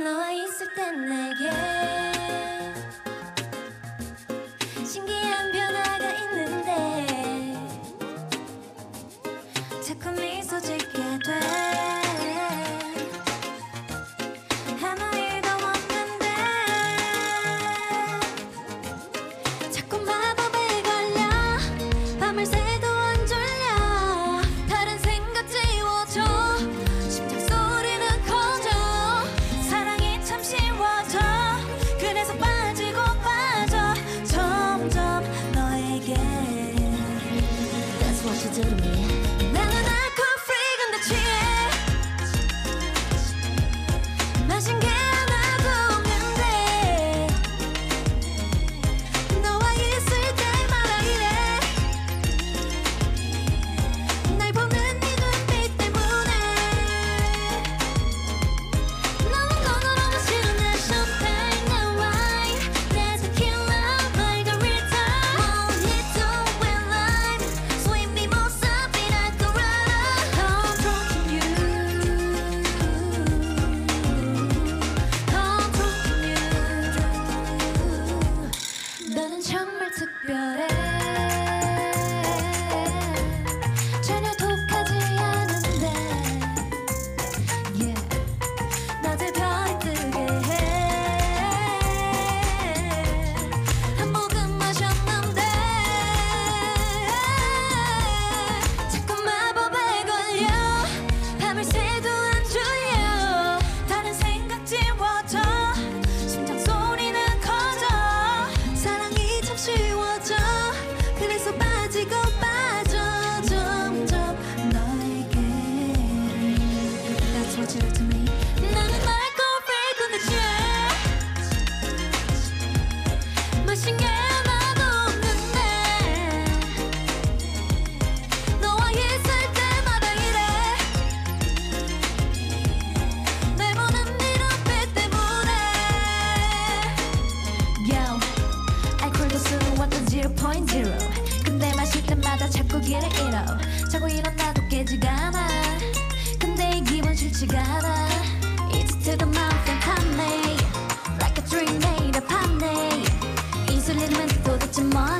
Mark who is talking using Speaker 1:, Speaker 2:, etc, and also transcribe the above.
Speaker 1: 너와 있을 땐 내게 신기한 변화가 있는데 자꾸 미소 짓게 돼. 아무 일도 없는데 자꾸 마법에 걸려 밤을 새도 안 졸려. 다른 생각 지워줘. 심장 소리는 커져. 사랑이 참 쉬워져. 그래서 빠지고 빠져 점점 너에게. That's what you do to me. 나는 alcohol free 근데 취해. 마신 게 하나도 없는데 너와 있을 때마다 이래. 날 보는 네 눈빛 때문에 너무 너무 싫은 내 champagne 내 wine 내 tequila margarita mojito with lime sweet mimosa pina colada. I'm drunk in you. I'm drunk in you. 너는 정말 특별해. 전혀 독하지 않은데 yeah. 낮에 별이 뜨게 해. 한 모금 마셨는데 자꾸 마법에 걸려. 밤을 새도 안 졸려. 다른 생각 지워져. 심장 소리는 커져. 사랑이 참 쉬워져. 그래서 빠지고 빠져 점점 너에게. That's what you do to me. 나는 alcohol free 근데 취해. 마신 게 하나도 없는데 너와 있을 때마다 이래. 날 보는 네 눈빛 때문에. Yo, 알코올도 술 완전 0.0. 근데 마실 때마다 자꾸 길을 잃어. 자고 일어나도 깨지가 않아. 근데 이 기분 싫지가 않아. It's to the mouth and 탐내 Like a dream made of 탐내. 이 술리는 도대체 뭐야.